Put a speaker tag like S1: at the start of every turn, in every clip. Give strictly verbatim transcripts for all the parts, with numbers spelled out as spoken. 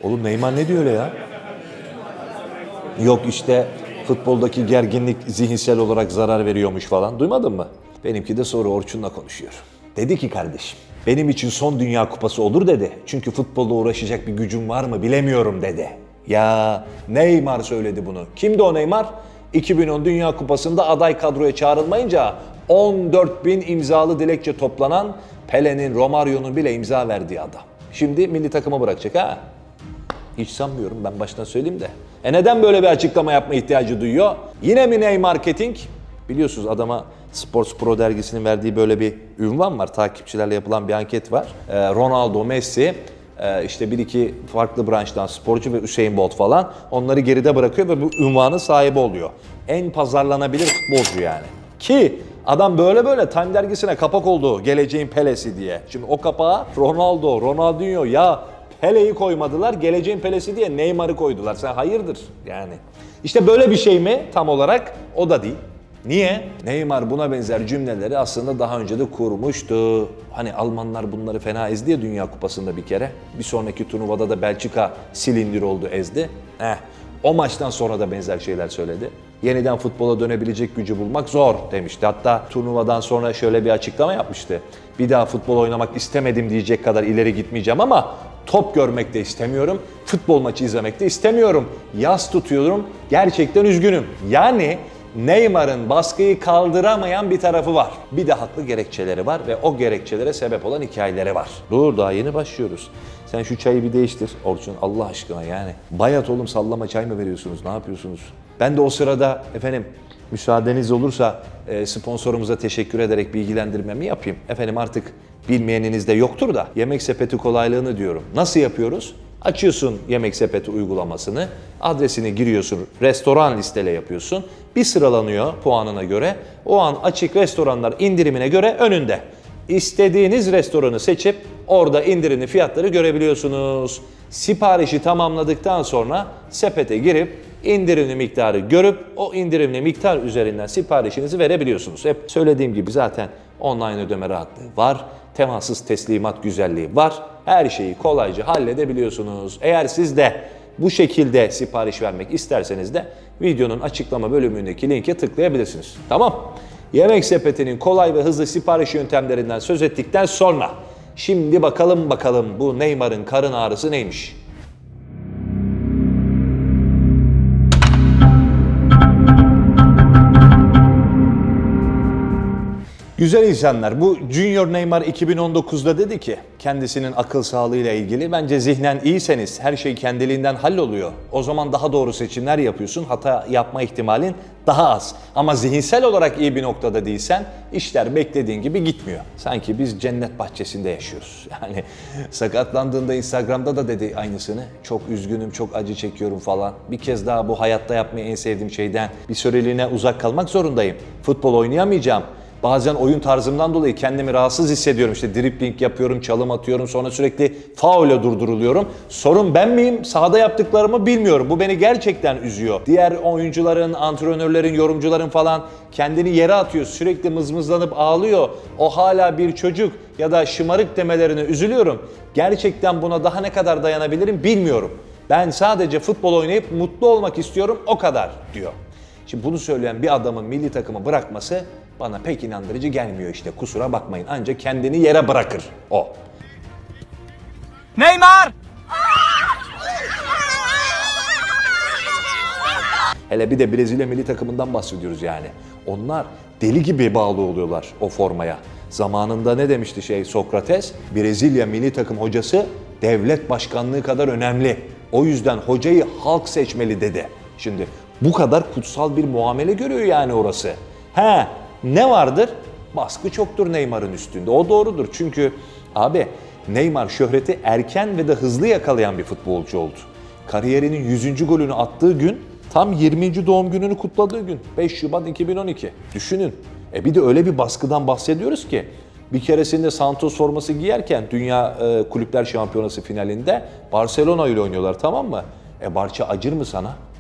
S1: Oğlum Neymar ne diyor öyle ya? Yok işte futboldaki gerginlik zihinsel olarak zarar veriyormuş falan. Duymadın mı? Benimki de sonra Orçun'la konuşuyor. Dedi ki kardeşim, benim için son Dünya Kupası olur dedi. Çünkü futbolla uğraşacak bir gücüm var mı bilemiyorum dedi. Ya Neymar söyledi bunu. Kimdi o Neymar? iki bin on Dünya Kupası'nda aday kadroya çağrılmayınca on dört bin imzalı dilekçe toplanan, Pele'nin, Romario'nun bile imza verdiği adam. Şimdi milli takıma bırakacak ha? Hiç sanmıyorum, ben baştan söyleyeyim de. E neden böyle bir açıklama yapma ihtiyacı duyuyor? Yine mi Ney Marketing? Biliyorsunuz adama Sports Pro dergisinin verdiği böyle bir ünvan var. Takipçilerle yapılan bir anket var. Ee, Ronaldo, Messi, e, işte bir iki farklı branştan sporcu ve Usain Bolt falan onları geride bırakıyor ve bu ünvanın sahibi oluyor. En pazarlanabilir futbolcu yani. Ki adam böyle böyle Time dergisine kapak oldu, geleceğin Pele'si diye. Şimdi o kapağa Ronaldo, Ronaldinho ya Pele'yi koymadılar, geleceğin Pele'si diye Neymar'ı koydular. Sen hayırdır yani. İşte böyle bir şey mi tam olarak? O da değil. Niye? Neymar buna benzer cümleleri aslında daha önce de kurmuştu. Hani Almanlar bunları fena ezdi ya Dünya Kupası'nda bir kere. Bir sonraki turnuvada da Belçika silindir oldu, ezdi. Heh. O maçtan sonra da benzer şeyler söyledi. Yeniden futbola dönebilecek gücü bulmak zor demişti. Hatta turnuvadan sonra şöyle bir açıklama yapmıştı. Bir daha futbol oynamak istemedim diyecek kadar ileri gitmeyeceğim ama top görmek de istemiyorum, futbol maçı izlemek de istemiyorum. Yas tutuyorum, gerçekten üzgünüm. Yani Neymar'ın baskıyı kaldıramayan bir tarafı var. Bir de haklı gerekçeleri var ve o gerekçelere sebep olan hikayeleri var. Dur daha yeni başlıyoruz. Sen şu çayı bir değiştir Orçun Allah aşkına yani. Bayat oğlum sallama çay mı veriyorsunuz? Ne yapıyorsunuz? Ben de o sırada efendim müsaadeniz olursa e, sponsorumuza teşekkür ederek bilgilendirmemi yapayım. Efendim artık bilmeyeniniz de yoktur da Yemek Sepeti kolaylığını diyorum. Nasıl yapıyoruz? Açıyorsun Yemek Sepeti uygulamasını, adresini giriyorsun, restoran listele yapıyorsun. Bir sıralanıyor puanına göre. O an açık restoranlar indirimine göre önünde. İstediğiniz restoranı seçip orada indirimli fiyatları görebiliyorsunuz. Siparişi tamamladıktan sonra sepete girip indirimli miktarı görüp o indirimli miktar üzerinden siparişinizi verebiliyorsunuz. Hep söylediğim gibi zaten online ödeme rahatlığı var. Temassız teslimat güzelliği var. Her şeyi kolayca halledebiliyorsunuz. Eğer siz de bu şekilde sipariş vermek isterseniz de videonun açıklama bölümündeki linke tıklayabilirsiniz. Tamam. Yemek Sepeti'nin kolay ve hızlı sipariş yöntemlerinden söz ettikten sonra şimdi bakalım bakalım bu Neymar'ın karın ağrısı neymiş? Güzel insanlar, bu Junior Neymar iki bin on dokuzda dedi ki kendisinin akıl sağlığıyla ilgili bence zihnen iyiyseniz her şey kendiliğinden halloluyor. O zaman daha doğru seçimler yapıyorsun, hata yapma ihtimalin daha az. Ama zihinsel olarak iyi bir noktada değilsen işler beklediğin gibi gitmiyor. Sanki biz cennet bahçesinde yaşıyoruz. Yani sakatlandığında Instagram'da da dedi aynısını. Çok üzgünüm, çok acı çekiyorum falan. Bir kez daha bu hayatta yapmayı en sevdiğim şeyden bir süreliğine uzak kalmak zorundayım. Futbol oynayamayacağım. Bazen oyun tarzımdan dolayı kendimi rahatsız hissediyorum. İşte dribbling yapıyorum, çalım atıyorum, sonra sürekli faule durduruluyorum. Sorun ben miyim? Sahada yaptıklarımı bilmiyorum. Bu beni gerçekten üzüyor. Diğer oyuncuların, antrenörlerin, yorumcuların falan kendini yere atıyor. Sürekli mızmızlanıp ağlıyor. O hala bir çocuk ya da şımarık demelerine üzülüyorum. Gerçekten buna daha ne kadar dayanabilirim bilmiyorum. Ben sadece futbol oynayıp mutlu olmak istiyorum, o kadar diyor. Şimdi bunu söyleyen bir adamın milli takımı bırakması bana pek inandırıcı gelmiyor işte. Kusura bakmayın. Ancak kendini yere bırakır o.
S2: Neymar!
S1: Hele bir de Brezilya milli takımından bahsediyoruz yani. Onlar deli gibi bağlı oluyorlar o formaya. Zamanında ne demişti şey Sokrates? Brezilya milli takım hocası devlet başkanlığı kadar önemli. O yüzden hocayı halk seçmeli dedi. Şimdi bu kadar kutsal bir muamele görüyor yani orası. He, ne vardır? Baskı çoktur Neymar'ın üstünde. O doğrudur. Çünkü abi Neymar şöhreti erken ve de hızlı yakalayan bir futbolcu oldu. Kariyerinin yüzüncü golünü attığı gün tam yirminci doğum gününü kutladığı gün. beş Şubat iki bin on iki. Düşünün. E bir de öyle bir baskıdan bahsediyoruz ki bir keresinde Santos forması giyerken Dünya Kulüpler Şampiyonası finalinde Barcelona ile oynuyorlar, tamam mı? E Barça acır mı sana?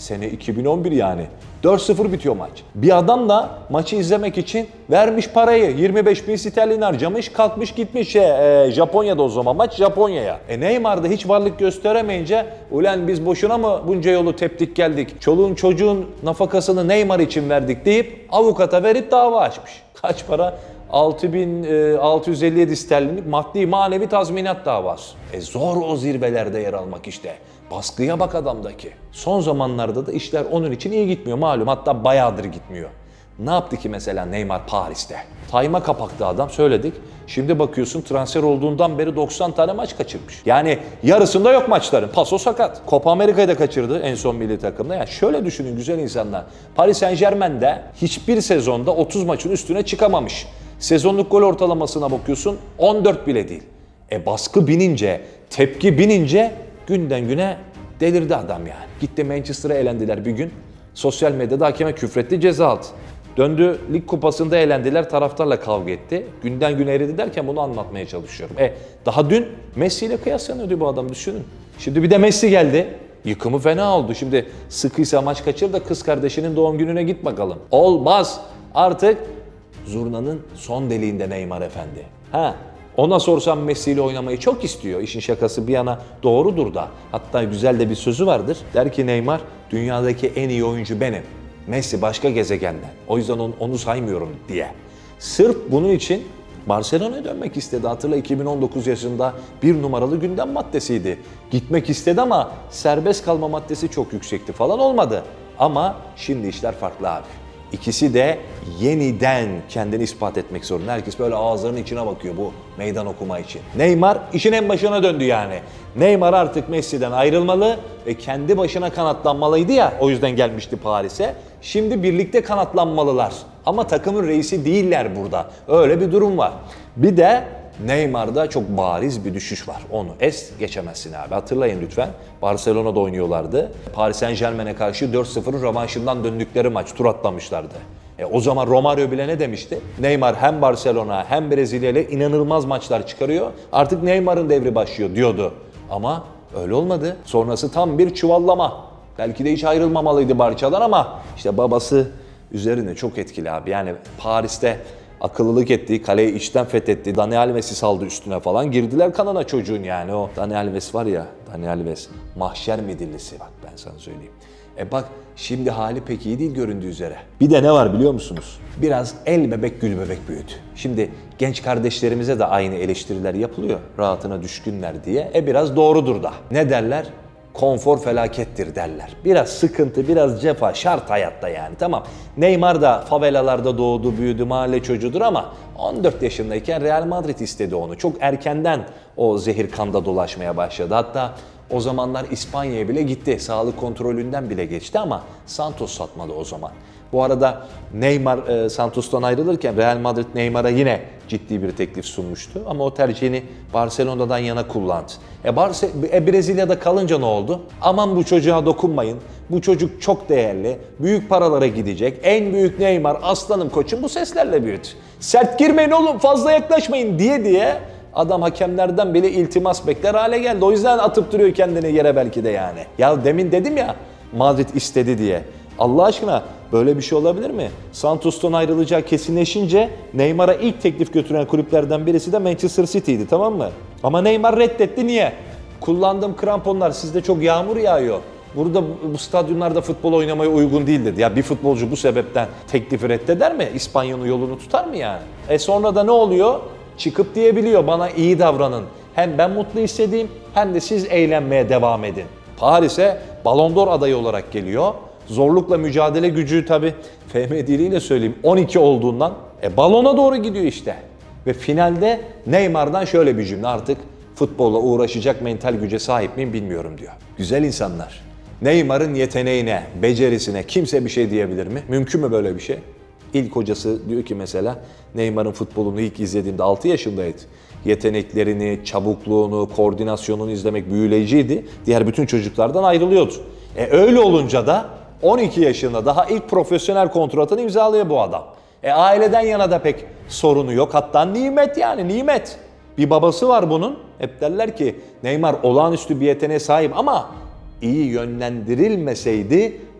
S1: Sene iki bin on bir yani. dört sıfır bitiyor maç. Bir adam da maçı izlemek için vermiş parayı. yirmi beş bin sterlin harcamış, kalkmış gitmiş şey, e, Japonya'da o zaman maç Japonya'ya. E Neymar da hiç varlık gösteremeyince ulan biz boşuna mı bunca yolu teptik geldik? Çoluğun çocuğun nafakasını Neymar için verdik deyip avukata verip dava açmış. Kaç para? altı bin altı yüz elli yedi sterlinlik maddi manevi tazminat davası. E zor o zirvelerde yer almak işte. Baskıya bak adamdaki. Son zamanlarda da işler onun için iyi gitmiyor malum, hatta bayağıdır gitmiyor. Ne yaptı ki mesela Neymar Paris'te? Tayma kapaktı adam, söyledik. Şimdi bakıyorsun transfer olduğundan beri doksan tane maç kaçırmış. Yani yarısında yok maçların. Paso sakat. Copa Amerika'yı da kaçırdı en son milli takımda. Yani şöyle düşünün güzel insanlar. Paris Saint-Germain'de hiçbir sezonda otuz maçın üstüne çıkamamış. Sezonluk gol ortalamasına bakıyorsun on dört bile değil. E baskı binince, tepki binince günden güne delirdi adam yani. Gitti Manchester'a elendiler bir gün. Sosyal medyada hakeme küfretti, ceza aldı. Döndü lig kupasında elendiler, taraftarla kavga etti. Günden güne eridi derken bunu anlatmaya çalışıyorum. E daha dün Messi ile kıyaslanıyordu bu adam, düşünün. Şimdi bir de Messi geldi. Yıkımı fena oldu. Şimdi sıkıysa maç kaçır da kız kardeşinin doğum gününe git bakalım. Olmaz. Artık zurnanın son deliğinde Neymar efendi. Ha, ona sorsam Messi ile oynamayı çok istiyor. İşin şakası bir yana doğrudur da. Hatta güzel de bir sözü vardır. Der ki Neymar, dünyadaki en iyi oyuncu benim. Messi başka gezegenden. O yüzden onu, onu saymıyorum diye. Sırf bunun için Barcelona'ya dönmek istedi. Hatırla iki bin on dokuz yaşında bir numaralı gündem maddesiydi. Gitmek istedi ama serbest kalma maddesi çok yüksekti falan, olmadı. Ama şimdi işler farklı abi. İkisi de yeniden kendini ispat etmek zorunda. Herkes böyle ağızlarının içine bakıyor bu meydan okuma için. Neymar işin en başına döndü yani. Neymar artık Messi'den ayrılmalı ve kendi başına kanatlanmalıydı ya. O yüzden gelmişti Paris'e. Şimdi birlikte kanatlanmalılar. Ama takımın reisi değiller burada. Öyle bir durum var. Bir de Neymar'da çok bariz bir düşüş var. Onu es geçemezsin abi. Hatırlayın lütfen. Barcelona'da oynuyorlardı. Paris Saint-Germain'e karşı dört sıfırın rövanşından döndükleri maç. Tur atlamışlardı. E, o zaman Romario bile ne demişti? Neymar hem Barcelona hem Brezilya ile inanılmaz maçlar çıkarıyor. Artık Neymar'ın devri başlıyor diyordu. Ama öyle olmadı. Sonrası tam bir çuvallama. Belki de hiç ayrılmamalıydı Barça'dan ama işte babası üzerine çok etkili abi. Yani Paris'te akıllılık etti, kaleyi içten fethetti. Dani Alves'i saldı üstüne falan. Girdiler kanına çocuğun yani. O Dani Alves var ya, Dani Alves mahşer midillisi, bak ben sana söyleyeyim. E bak şimdi hali pek iyi değil göründüğü üzere. Bir de ne var biliyor musunuz? Biraz el bebek gül bebek büyüdü. Şimdi genç kardeşlerimize de aynı eleştiriler yapılıyor. Rahatına düşkünler diye. E biraz doğrudur da. Ne derler? Konfor felakettir derler. Biraz sıkıntı, biraz cefa şart hayatta yani. Tamam. Neymar da favelalarda doğdu, büyüdü, mahalle çocuğudur ama on dört yaşındayken Real Madrid istedi onu. Çok erkenden o zehir kanda dolaşmaya başladı. Hatta o zamanlar İspanya'ya bile gitti. Sağlık kontrolünden bile geçti ama Santos satmadı o zaman. Bu arada Neymar e, Santos'tan ayrılırken Real Madrid Neymar'a yine ciddi bir teklif sunmuştu. Ama o tercihini Barcelona'dan yana kullandı. E, Barce e, Brezilya'da kalınca ne oldu? Aman bu çocuğa dokunmayın. Bu çocuk çok değerli. Büyük paralara gidecek. En büyük Neymar, aslanım koçum, bu seslerle büyüdü. Sert girmeyin oğlum, fazla yaklaşmayın diye diye adam hakemlerden bile iltimas bekler hale geldi. O yüzden atıp duruyor kendini yere belki de yani. Ya demin dedim ya Madrid istedi diye. Allah aşkına böyle bir şey olabilir mi? Santos'tan ayrılacağı kesinleşince Neymar'a ilk teklif götüren kulüplerden birisi de Manchester City'ydi, tamam mı? Ama Neymar reddetti. Niye? Kullandığım kramponlar sizde çok yağmur yağıyor. Burada bu stadyumlarda futbol oynamaya uygun değil dedi. Ya bir futbolcu bu sebepten teklifi reddeder mi? İspanya'nın yolunu tutar mı yani? E sonra da ne oluyor? Çıkıp diyebiliyor bana iyi davranın. Hem ben mutlu hissedeyim hem de siz eğlenmeye devam edin. Paris'e Ballon d'Or adayı olarak geliyor. Zorlukla mücadele gücü tabii F M diliyle söyleyeyim on iki olduğundan e, balona doğru gidiyor işte. Ve finalde Neymar'dan şöyle bir cümle: artık futbolla uğraşacak mental güce sahip miyim bilmiyorum diyor. Güzel insanlar. Neymar'ın yeteneğine, becerisine kimse bir şey diyebilir mi? Mümkün mü böyle bir şey? İlk hocası diyor ki mesela Neymar'ın futbolunu ilk izlediğimde altı yaşındaydı. Yeteneklerini, çabukluğunu, koordinasyonunu izlemek büyüleyiciydi. Diğer bütün çocuklardan ayrılıyordu. E öyle olunca da on iki yaşında daha ilk profesyonel kontratını imzalıyor bu adam. E aileden yana da pek sorunu yok. Hatta nimet yani nimet. Bir babası var bunun. Hep derler ki Neymar olağanüstü bir yeteneğe sahip ama iyi yönlendirilmeseydi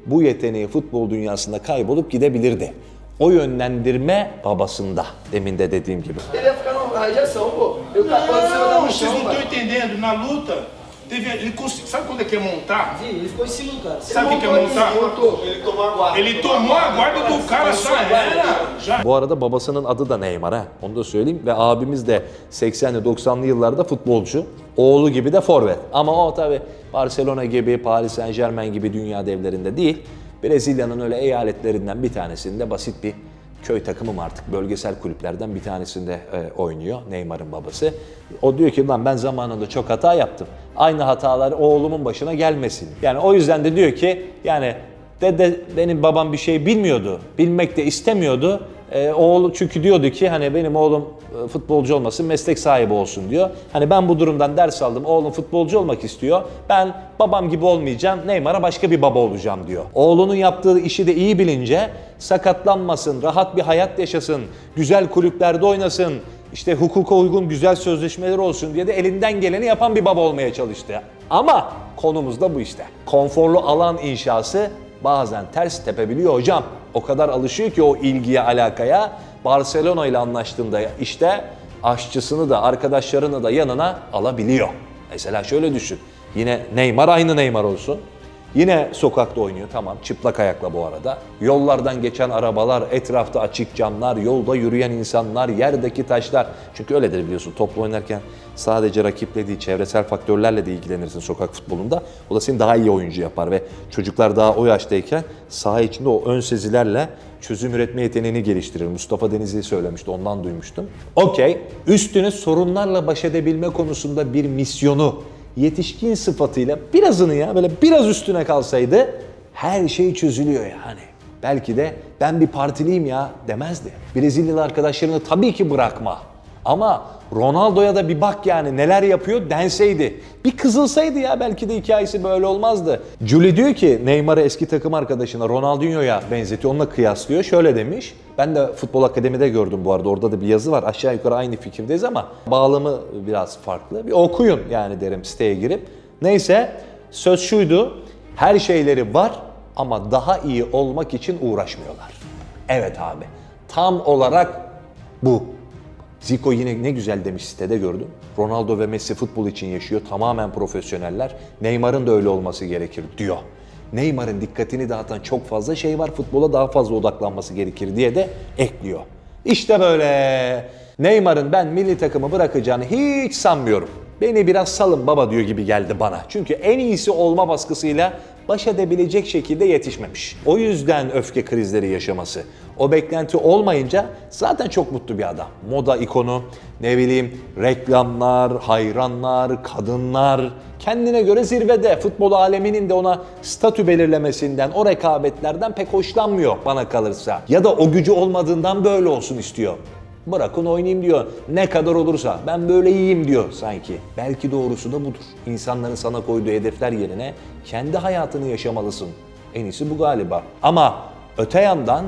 S1: bu yeteneği futbol dünyasında kaybolup gidebilirdi. O yönlendirme babasında, demin de dediğim gibi.
S2: Ele ia ficar na rejeição, pô. Eu tava em cima da
S3: Não, vocês
S2: mão,
S3: não
S2: pai.
S3: estão entendendo. Na luta, teve, ele cons- sabe quando é que é montar?
S2: Sim, ele ficou em cima do cara.
S3: Sabe o que que é montar?
S2: Ele tomou a guarda.
S3: Ele tomou a guarda do cara, já era. Já.
S1: Bu arada babasının adı da Neymar ha. Onu da söyleyeyim. Ve abimiz de seksenli doksanlı yıllarda futbolcu. Oğlu gibi de forvet. Ama o tabi Barcelona gibi, Paris Saint-Germain gibi dünya devlerinde değil. Brezilya'nın öyle eyaletlerinden bir tanesinde basit bir köy takımı mı artık, bölgesel kulüplerden bir tanesinde e, oynuyor Neymar'ın babası. O diyor ki lan ben zamanında çok hata yaptım. Aynı hatalar oğlumun başına gelmesin. Yani o yüzden de diyor ki yani dede benim babam bir şey bilmiyordu. Bilmek de istemiyordu. E, oğlu çünkü diyordu ki hani benim oğlum e, futbolcu olmasın, meslek sahibi olsun diyor. Hani ben bu durumdan ders aldım. Oğlum futbolcu olmak istiyor. Ben babam gibi olmayacağım. Neymar'a başka bir baba olacağım diyor. Oğlunun yaptığı işi de iyi bilince sakatlanmasın, rahat bir hayat yaşasın, güzel kulüplerde oynasın, işte hukuka uygun güzel sözleşmeler olsun diye de elinden geleni yapan bir baba olmaya çalıştı. Ama konumuz da bu işte. Konforlu alan inşası bazen ters tepebiliyor hocam. O kadar alışıyor ki o ilgiye, alakaya. Barcelona ile anlaştığında işte aşçısını da arkadaşlarını da yanına alabiliyor. Mesela şöyle düşün. Yine Neymar aynı Neymar olsun. Yine sokakta oynuyor, tamam, çıplak ayakla bu arada. Yollardan geçen arabalar, etrafta açık camlar, yolda yürüyen insanlar, yerdeki taşlar. Çünkü öyledir biliyorsun, toplu oynarken sadece rakiple değil, çevresel faktörlerle de ilgilenirsin sokak futbolunda. O da seni daha iyi oyuncu yapar ve çocuklar daha o yaştayken saha içinde o ön sezilerle çözüm üretme yeteneğini geliştirir. Mustafa Denizli söylemişti, ondan duymuştum. Okey, üstüne sorunlarla baş edebilme konusunda bir misyonu, yetişkin sıfatıyla birazını ya böyle biraz üstüne kalsaydı her şey çözülüyor yani. Belki de ben bir partiliyim ya demezdi. Brezilyalı arkadaşlarını tabii ki bırakma. Ama Ronaldo'ya da bir bak yani neler yapıyor denseydi. Bir kızılsaydı ya belki de hikayesi böyle olmazdı. Juli diyor ki Neymar'ı eski takım arkadaşına Ronaldinho'ya benzetiyor, onunla kıyaslıyor. Şöyle demiş. Ben de Futbol Akademi'de gördüm bu arada, orada da bir yazı var. Aşağı yukarı aynı fikirdeyiz ama bağlamı biraz farklı. Bir okuyun yani derim siteye girip. Neyse söz şuydu. Her şeyleri var ama daha iyi olmak için uğraşmıyorlar. Evet abi. Tam olarak bu. Zico yine ne güzel demiş, sitede gördüm. Ronaldo ve Messi futbol için yaşıyor. Tamamen profesyoneller. Neymar'ın da öyle olması gerekir diyor. Neymar'ın dikkatini dağıtan çok fazla şey var. Futbola daha fazla odaklanması gerekir diye de ekliyor. İşte böyle. Neymar'ın ben milli takımı bırakacağını hiç sanmıyorum. Beni biraz salın baba diyor gibi geldi bana. Çünkü en iyisi olma baskısıyla baş edebilecek şekilde yetişmemiş. O yüzden öfke krizleri yaşaması. O beklenti olmayınca zaten çok mutlu bir adam. Moda ikonu, ne bileyim reklamlar, hayranlar, kadınlar. Kendine göre zirvede. Futbol aleminin de ona statü belirlemesinden, o rekabetlerden pek hoşlanmıyor bana kalırsa. Ya da o gücü olmadığından böyle olsun istiyor. Bırakın oynayayım diyor. Ne kadar olursa ben böyle iyiyim diyor sanki. Belki doğrusu da budur. İnsanların sana koyduğu hedefler yerine kendi hayatını yaşamalısın. En iyisi bu galiba. Ama öte yandan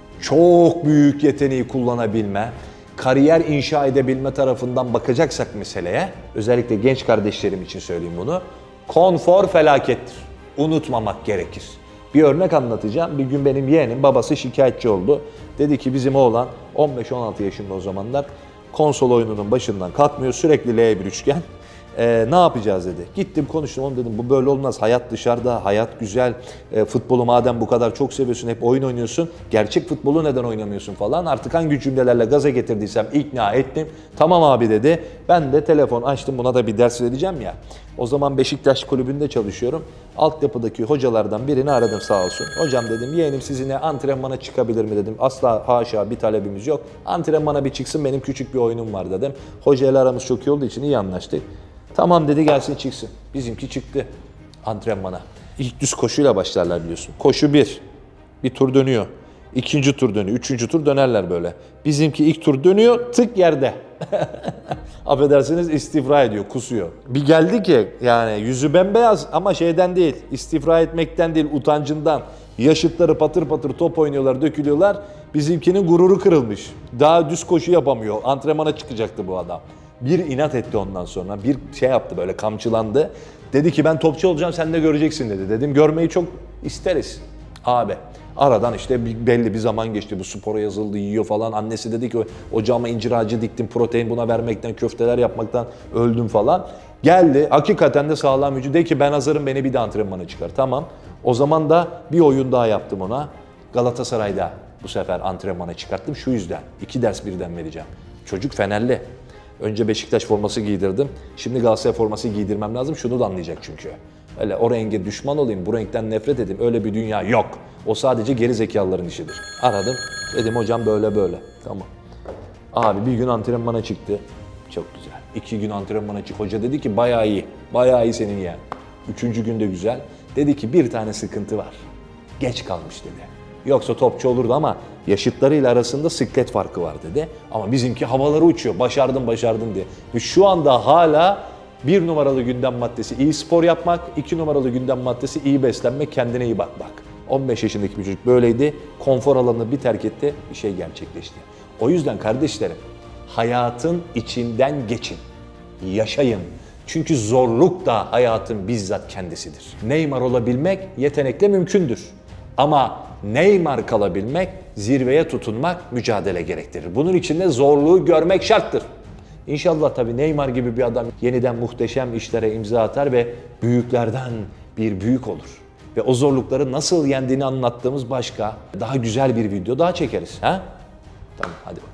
S1: çok büyük yeteneği kullanabilme, kariyer inşa edebilme tarafından bakacaksak meseleye, özellikle genç kardeşlerim için söyleyeyim bunu, konfor felakettir. Unutmamak gerekir. Bir örnek anlatacağım. Bir gün benim yeğenim babası şikayetçi oldu. Dedi ki bizim oğlan on beş on altı yaşında o zamanlar konsol oyununun başından kalkmıyor. Sürekli L bir üçgen. Ee, ne yapacağız dedi. Gittim konuştum, onu dedim bu böyle olmaz. Hayat dışarıda, hayat güzel. E, futbolu madem bu kadar çok seviyorsun, hep oyun oynuyorsun. Gerçek futbolu neden oynamıyorsun falan. Artık hangi cümlelerle gaza getirdiysem ikna ettim. Tamam abi dedi. Ben de telefon açtım, buna da bir ders vereceğim ya. O zaman Beşiktaş kulübünde çalışıyorum. Altyapıdaki hocalardan birini aradım sağ olsun. Hocam dedim yeğenim sizinle antrenmana çıkabilir mi dedim. Asla haşa bir talebimiz yok. Antrenmana bir çıksın, benim küçük bir oyunum var dedim. Hocayla aramız çok iyi olduğu için iyi anlaştık. Tamam dedi gelsin çıksın. Bizimki çıktı antrenmana. İlk düz koşuyla başlarlar biliyorsun. Koşu bir. Bir tur dönüyor. İkinci tur dönüyor. Üçüncü tur dönerler böyle. Bizimki ilk tur dönüyor tık yerde. Affedersiniz istifra ediyor, kusuyor. Bir geldi ki yani yüzü bembeyaz ama şeyden değil, istifra etmekten değil, utancından. Yaşıtları patır patır top oynuyorlar, dökülüyorlar. Bizimkinin gururu kırılmış. Daha düz koşu yapamıyor. Antrenmana çıkacaktı bu adam. Bir inat etti ondan sonra. Bir şey yaptı böyle, kamçılandı. Dedi ki ben topçu olacağım, sen de göreceksin dedi. Dedim görmeyi çok isteriz. Abi aradan işte bir, belli bir zaman geçti. Bu spora yazıldı, yiyor falan. Annesi dedi ki ocağıma incir ağacı diktim. Protein buna vermekten, köfteler yapmaktan öldüm falan. Geldi. Hakikaten de sağlam vücudu. De ki ben hazırım, beni bir de antrenmana çıkar. Tamam. O zaman da bir oyun daha yaptım ona. Galatasaray'da bu sefer antrenmana çıkarttım. Şu yüzden. iki ders birden vereceğim. Çocuk Fenerli. Önce Beşiktaş forması giydirdim. Şimdi Galatasaray forması giydirmem lazım. Şunu da anlayacak çünkü. Öyle o renge düşman olayım, bu renkten nefret edeyim. Öyle bir dünya yok. O sadece geri zekalıların işidir. Aradım. Dedim hocam böyle böyle. Tamam. Abi bir gün antrenmana çıktı. Çok güzel. İki gün antrenmana çık. Hoca dedi ki bayağı iyi. Bayağı iyi senin yani. Üçüncü günde güzel. Dedi ki bir tane sıkıntı var. Geç kalmış dedi. Yoksa topçu olurdu ama yaşıtlarıyla arasında siklet farkı var dedi. Ama bizimki havaları uçuyor. Başardın başardın diye. Ve şu anda hala bir numaralı gündem maddesi iyi spor yapmak, iki numaralı gündem maddesi iyi beslenmek, kendine iyi bakmak. on beş yaşındaki bir çocuk böyleydi. Konfor alanını bir terk etti, bir şey gerçekleşti. O yüzden kardeşlerim, hayatın içinden geçin, yaşayın. Çünkü zorluk da hayatın bizzat kendisidir. Neymar olabilmek yetenekle mümkündür. Ama Neymar kalabilmek, zirveye tutunmak mücadele gerektirir. Bunun için de zorluğu görmek şarttır. İnşallah tabii Neymar gibi bir adam yeniden muhteşem işlere imza atar ve büyüklerden bir büyük olur. Ve o zorlukları nasıl yendiğini anlattığımız başka, daha güzel bir video daha çekeriz. Ha? Tamam, hadi bakalım.